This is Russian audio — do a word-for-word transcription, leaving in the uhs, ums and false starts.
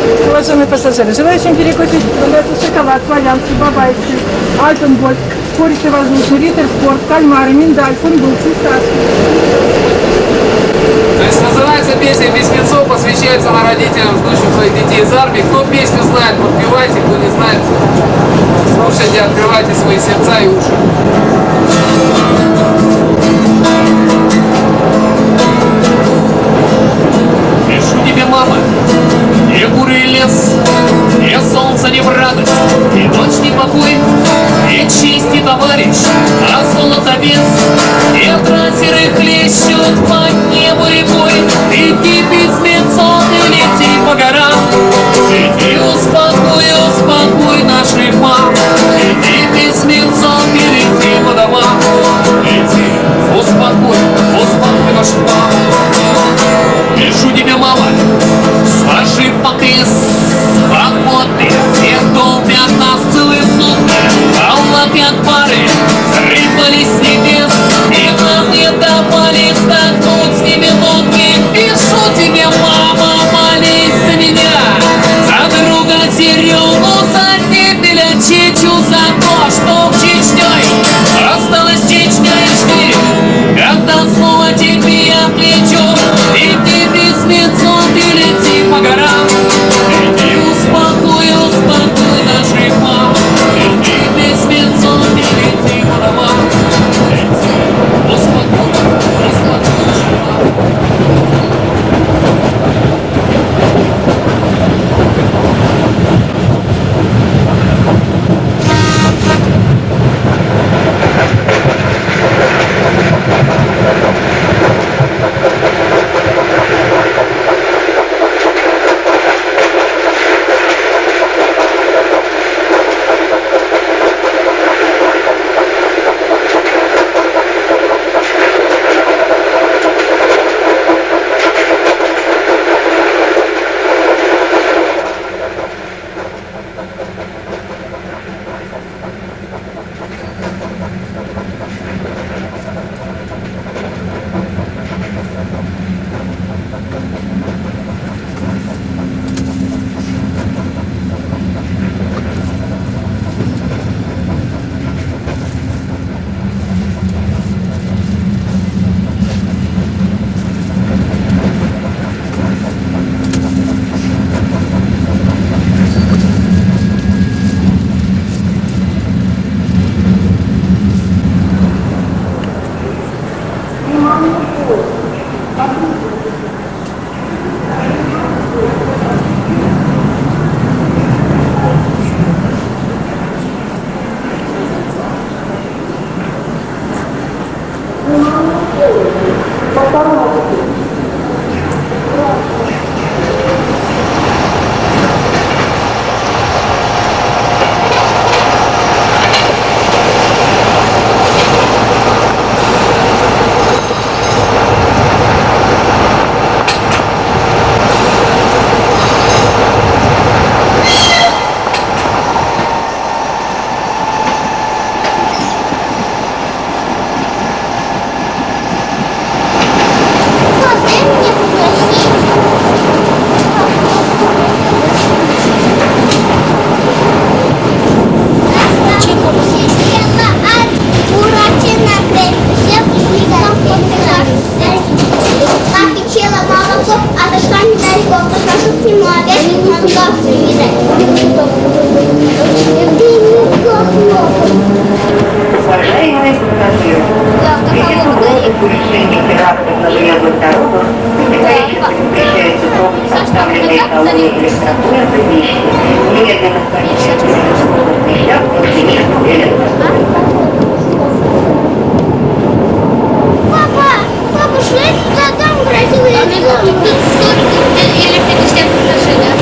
Уважаемые пассажиры, желающим перекусить предлагается шоколад, славянский, бабайский, альпенгольд, курица воздушный, риттер спорт, кальмары, миндаль, фундук, фисташки. То есть называется песня «Письмецо», посвящается она родителям, ждущим своих детей из армии. Кто песню знает, подпевайте, кто не знает, слушайте, открывайте свои сердца и уши. Пишу тебе, мама, не бурый лес, не солнце, не в радость, и ночь, не покой, и честь, и товарищ, а золото без. Ветра серых хлещут по небу рекой, лети письмецо, ты лети по горам. Лети, успокой, успокой наших мам, лети письмецо, ты лети по домам. Лети, успокой, успокой наших мам. Пишу тебе, мама, сложи покрес свободы, все долбят нас целые сутки, колотят пары, срывались с небес, и нам не давали вздохнуть с ними нутки. Пишу тебе, мама, молись за меня, за друга Серегу, за Тепеля, Чечу, за то, что в Чечней осталась Чечня и жди, когда снова тебе я плечу, и ты письмецо, ты лети по горам. Лети, успокой, успокой наших мам, лети письмецо, ты лети по домам. Лети, успокой, успокой наших мам. Папа, папа, что это там красивые? Или пятьдесят предложений?